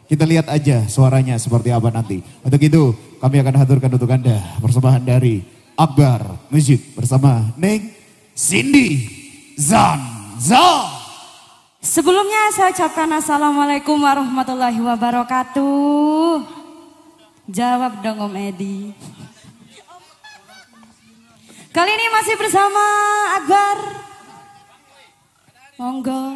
Kita lihat aja suaranya seperti apa nanti. Untuk itu kami akan haturkan untuk Anda persembahan dari Akbar Music bersama Neng Cindy Zanza. Sebelumnya saya ucapkan Assalamualaikum warahmatullahi wabarakatuh. Jawab dong Om Edi. Kali ini masih bersama Akbar. Monggo.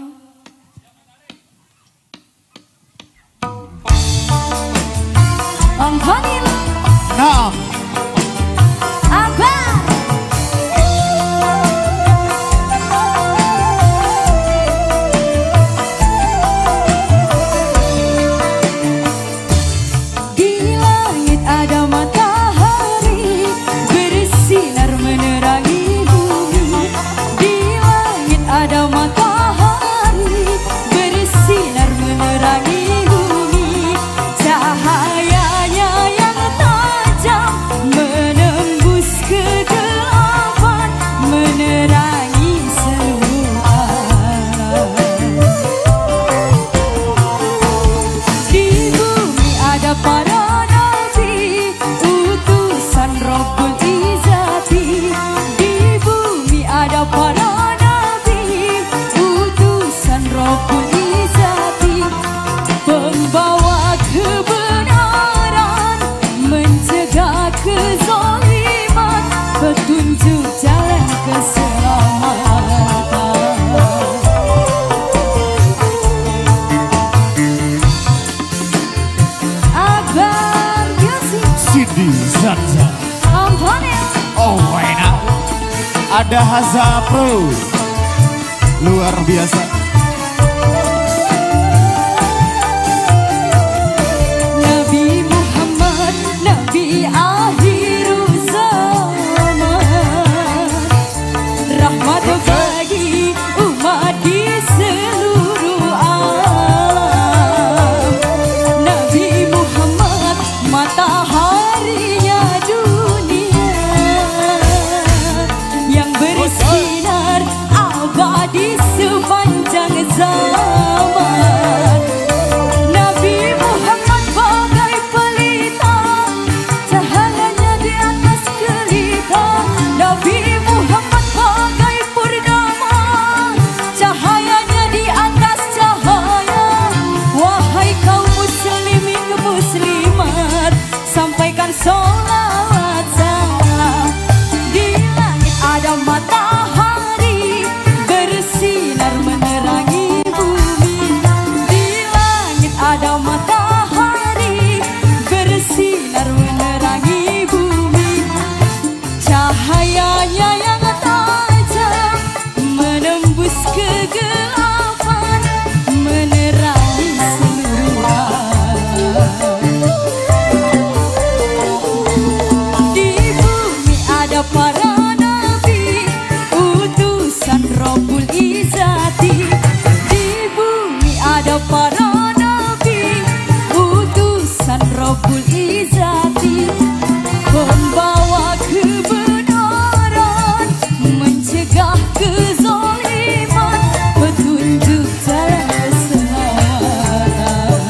Om Konil. Naam. Akbar. Di langit ada matahari bersinar menerangi bumi. Di langit ada matahari bersinar menerangi bumi. Cahayanya yang tajam menembus kegelapan, menerangi seluruh alam. Di bumi ada para nabi, utusan Rabbul Izzati. Di bumi ada para nabi, utusan Rabbul Izzati. Pembawa kebenaran, mencegah kezaliman, petunjuk jalan keselamatan. Akbar Music. Cindy Zanza. Om Konil. Oh enak. Ada Haza Pro. Luar biasa. Nabi Muhammad, Nabi akhir zaman, rahmat bagi umat di seluruh alam. Nabi Muhammad, mataharinya dunia, yang bersinar abadi sepanjang zaman. Nabi Muhammad bagai pelita, cahayanya di atas gelita. Nabi Muhammad bagai purnama, cahayanya di atas cahaya. Wahai kaum muslimin muslimat, sampaikan sholawat salam. Di langit ada matahari bersinar menerangi bumi. Di langit ada matahari bersinar menerangi bumi. Cahayanya yang tajam menembus kegelapan, menerangi seluruh alam. Di bumi ada para nabi, utusan Rabbul Izzati. Di bumi ada para nabi, utusan Rabbul Izzati. Pembawa kebenaran, mencegah kezaliman, petunjuk jalan keselamatan.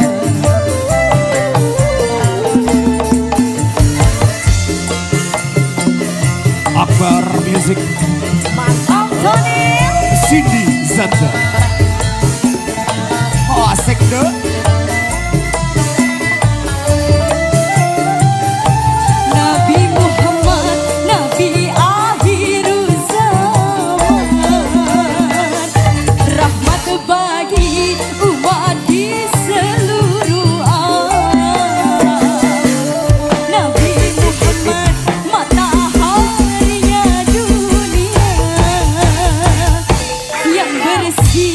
Akbar Music. Om Konil. Cindy Zanza. Oh asik deh. Nabi Muhammad, Nabi akhir zaman, rahmat bagi umat di seluruh alam. Nabi Muhammad, mataharinya dunia, yang bersih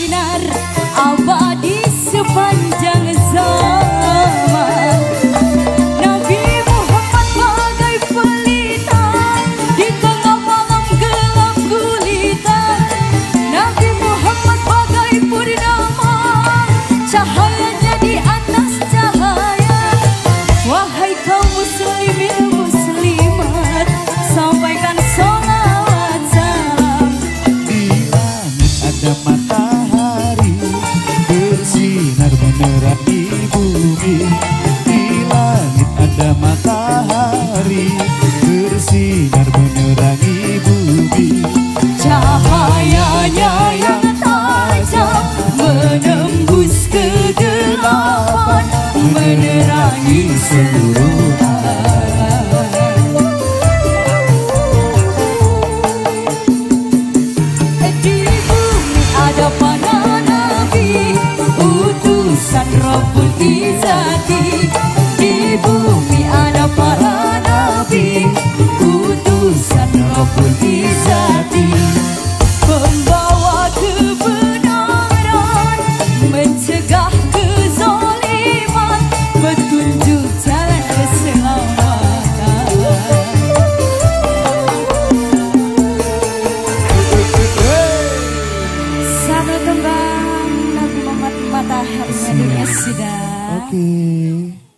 menerangi seluruh alam. Di bumi ada para nabi, utusan Rabbul Izzati. Di bumi ada para nabi, utusan Rabbul Izzati. Membawa kebenaran, mencegah kezaliman, petunjuk jalan keselamatan. Satu tembang Nabi Muhammad matahari dunia sudah. Oke.